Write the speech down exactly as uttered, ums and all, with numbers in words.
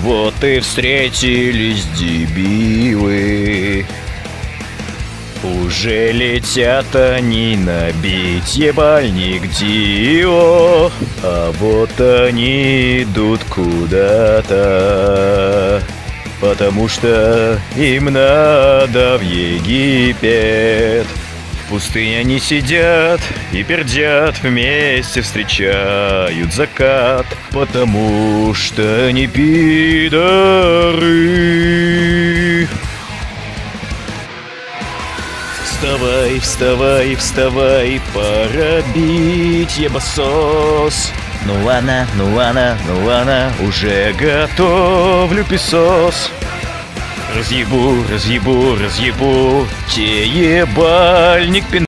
вот и встретились дебилы. Уже летят они набить ебальник Дио, а вот они идут куда-то, потому что им надо в Египет. В пустыне они сидят и пердят, вместе встречают закат, потому что они пидоры. Вставай, вставай, вставай, пора бить ебасос. Ну ладно, ну ладно, ну ладно, уже готовлю песос. Разъебу, разъебу, разъебу, те ебальник пин.